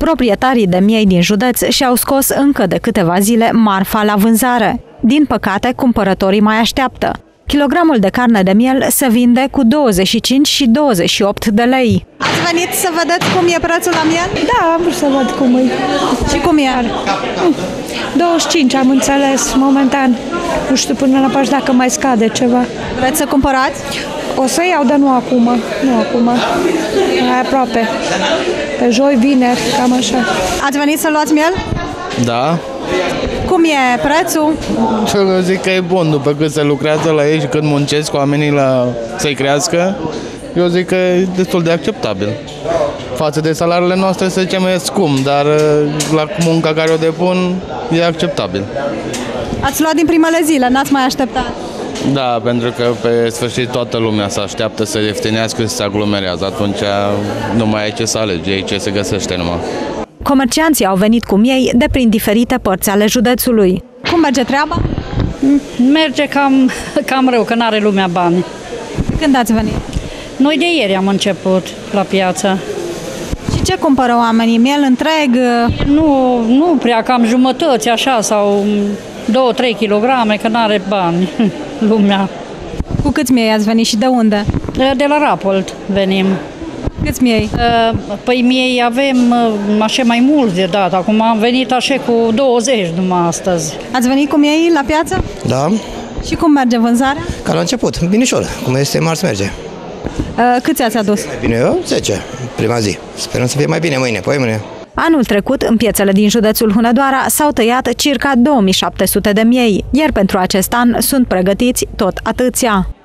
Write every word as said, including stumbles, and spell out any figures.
Proprietarii de miei din județ și-au scos încă de câteva zile marfa la vânzare. Din păcate, cumpărătorii mai așteaptă. Kilogramul de carne de miel se vinde cu douăzeci și cinci și douăzeci și opt de lei. Ați venit să vedeți cum e prețul la miel? Da, am vrut să văd cum e. Și cum e? douăzeci și cinci am înțeles, momentan. Nu știu până la pași dacă mai scade ceva. Vreți să cumpărați? O să iau, dar nu acum. Nu acum. Mai aproape. Pe joi, vineri, cam așa. Ați venit să luați miel? Da. Cum e prețul? Eu zic că e bun, după cât se lucrează la ei și cât muncesc oamenii la să-i crească, eu zic că e destul de acceptabil. Față de salariile noastre, să zicem, e scump, dar la munca care o depun, e acceptabil. Ați luat din primele zile, n-ați mai așteptat? Da, pentru că pe sfârșit toată lumea se așteaptă să ieftinească și să se aglomerează. Atunci nu mai ai ce să alegi, e ce se găsește numai. Comercianții au venit cu miei de prin diferite părți ale județului. Cum merge treaba? Merge cam, cam rău, că n-are lumea bani. Când ați venit? Noi de ieri am început la piață. Și ce cumpără oamenii? Miel întreg? Nu, nu prea, cam jumătăți așa, sau două trei kilograme, că n-are bani lumea. Cu câți miei ați venit și de unde? De la Rapold venim. Câți miei? Păi miei avem așa mai mulți de dată. Acum am venit așa cu douăzeci numai astăzi. Ați venit cu miei la piață? Da. Și cum merge vânzarea? Ca la început, binișor. Cum este marți merge. Câți ați adus? Bine, eu zece, prima zi. Sperăm să fie mai bine mâine, păi mâine. Anul trecut, în piețele din județul Hunedoara s-au tăiat circa două mii șapte sute de miei, iar pentru acest an sunt pregătiți tot atâția.